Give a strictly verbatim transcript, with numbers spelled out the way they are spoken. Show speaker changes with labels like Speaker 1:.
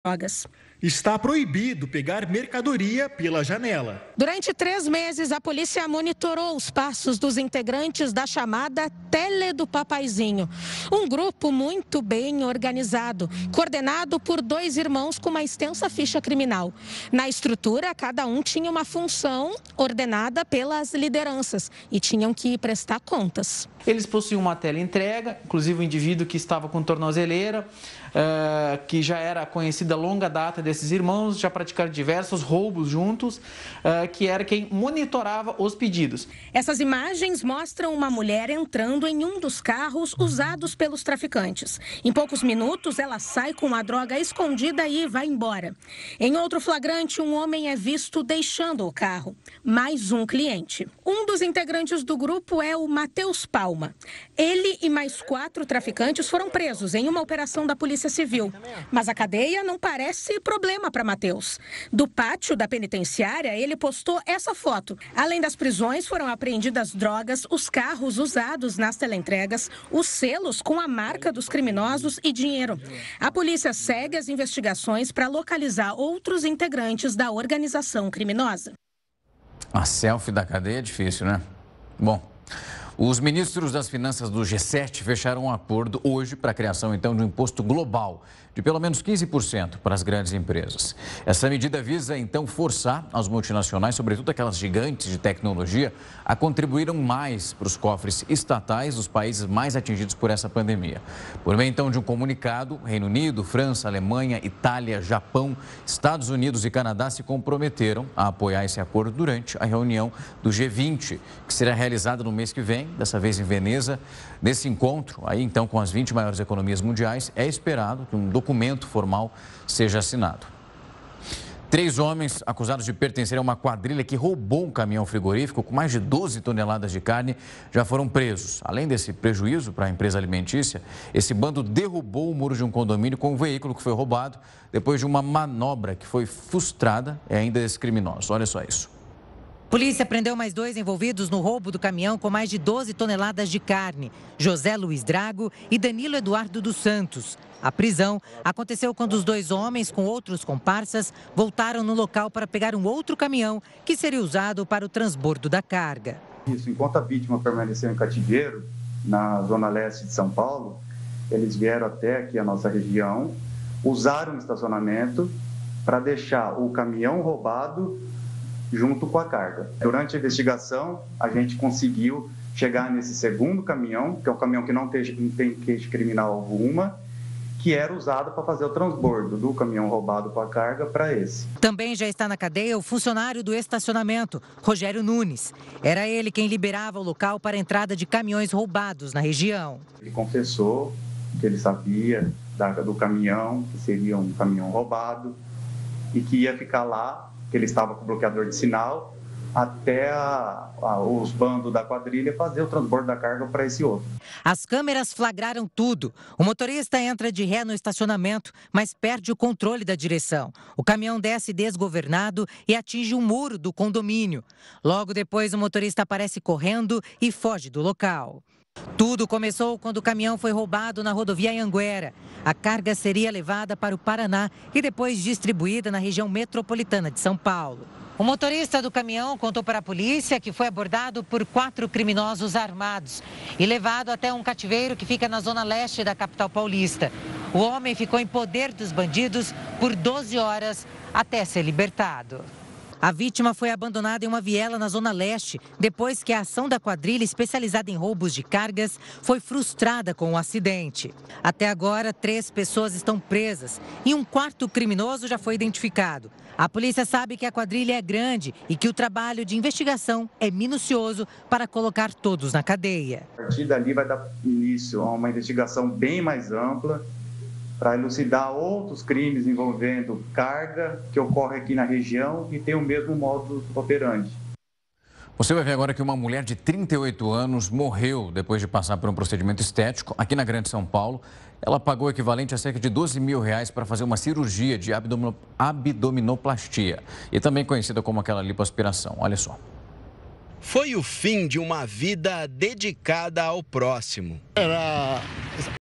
Speaker 1: drogas.
Speaker 2: Está proibido pegar mercadoria pela janela.
Speaker 1: Durante três meses, a polícia monitorou os passos dos integrantes da chamada Tele do Papaizinho. Um grupo muito bem organizado, coordenado por dois irmãos com uma extensa ficha criminal. Na estrutura, cada um tinha uma função ordenada pelas lideranças e tinham que prestar contas.
Speaker 3: Eles possuíam uma teleentrega, inclusive o indivíduo que estava com tornozeleira, uh, que já era conhecida a longa data desses irmãos, já praticaram diversos roubos juntos, uh, que era quem monitorava os pedidos.
Speaker 1: Essas imagens mostram uma mulher entrando em um dos carros usados pelos traficantes. Em poucos minutos, ela sai com a droga escondida e vai embora. Em outro flagrante, um homem é visto deixando o carro. Mais um cliente. Um dos integrantes do grupo é o Matheus Palma. Ele e mais quatro traficantes foram presos em uma operação da Polícia Civil. Mas a cadeia não parece problema para Matheus. Do pátio da penitenciária, ele postou essa foto. Além das prisões, foram apreendidas drogas, os carros usados nas teleentregas, os selos com a marca dos criminosos e dinheiro. A polícia segue as investigações para localizar outros integrantes da organização criminosa.
Speaker 4: A selfie da cadeia é difícil, né? Bom, os ministros das Finanças do G sete fecharam um acordo hoje para a criação, então, de um imposto global de pelo menos quinze por cento para as grandes empresas. Essa medida visa, então, forçar as multinacionais, sobretudo aquelas gigantes de tecnologia, a contribuírem mais para os cofres estatais dos países mais atingidos por essa pandemia. Por meio, então, de um comunicado, Reino Unido, França, Alemanha, Itália, Japão, Estados Unidos e Canadá se comprometeram a apoiar esse acordo durante a reunião do G vinte, que será realizada no mês que vem, dessa vez em Veneza. Nesse encontro, aí então com as vinte maiores economias mundiais, é esperado que um documento formal seja assinado. Três homens acusados de pertencer a uma quadrilha que roubou um caminhão frigorífico com mais de doze toneladas de carne já foram presos. Além desse prejuízo para a empresa alimentícia, esse bando derrubou o muro de um condomínio com o veículo que foi roubado depois de uma manobra que foi frustrada e ainda desses criminosos. Olha só isso.
Speaker 5: Polícia prendeu mais dois envolvidos no roubo do caminhão com mais de doze toneladas de carne, José Luiz Drago e Danilo Eduardo dos Santos. A prisão aconteceu quando os dois homens, com outros comparsas, voltaram no local para pegar um outro caminhão que seria usado para o transbordo da carga.
Speaker 6: Isso, enquanto a vítima permaneceu em cativeiro, na zona leste de São Paulo, eles vieram até aqui a nossa região, usaram o estacionamento para deixar o caminhão roubado junto com a carga. Durante a investigação, a gente conseguiu chegar nesse segundo caminhão, que é um caminhão que não tem, não tem queixa criminal alguma, que era usado para fazer o transbordo do caminhão roubado com a carga para esse.
Speaker 5: Também já está na cadeia o funcionário do estacionamento, Rogério Nunes. Era ele quem liberava o local para a entrada de caminhões roubados na região.
Speaker 6: Ele confessou que ele sabia da, do caminhão, que seria um caminhão roubado, e que ia ficar lá, que ele estava com bloqueador de sinal, até a, a, os bandos da quadrilha fazer o transbordo da carga para esse outro.
Speaker 5: As câmeras flagraram tudo. O motorista entra de ré no estacionamento, mas perde o controle da direção. O caminhão desce desgovernado e atinge um muro do condomínio. Logo depois, o motorista aparece correndo e foge do local. Tudo começou quando o caminhão foi roubado na rodovia Anhanguera. A carga seria levada para o Paraná e depois distribuída na região metropolitana de São Paulo. O motorista do caminhão contou para a polícia que foi abordado por quatro criminosos armados e levado até um cativeiro que fica na zona leste da capital paulista. O homem ficou em poder dos bandidos por doze horas até ser libertado. A vítima foi abandonada em uma viela na Zona Leste, depois que a ação da quadrilha especializada em roubos de cargas foi frustrada com o acidente. Até agora, três pessoas estão presas e um quarto criminoso já foi identificado. A polícia sabe que a quadrilha é grande e que o trabalho de investigação é minucioso para colocar todos na cadeia.
Speaker 6: A partir dali vai dar início a uma investigação bem mais ampla, para elucidar outros crimes envolvendo carga que ocorre aqui na região e tem o mesmo modus operandi.
Speaker 4: Você vai ver agora que uma mulher de trinta e oito anos morreu depois de passar por um procedimento estético aqui na Grande São Paulo. Ela pagou o equivalente a cerca de doze mil reais para fazer uma cirurgia de abdomino- abdominoplastia e também conhecida como aquela lipoaspiração. Olha só.
Speaker 7: Foi o fim de uma vida dedicada ao próximo.
Speaker 8: Era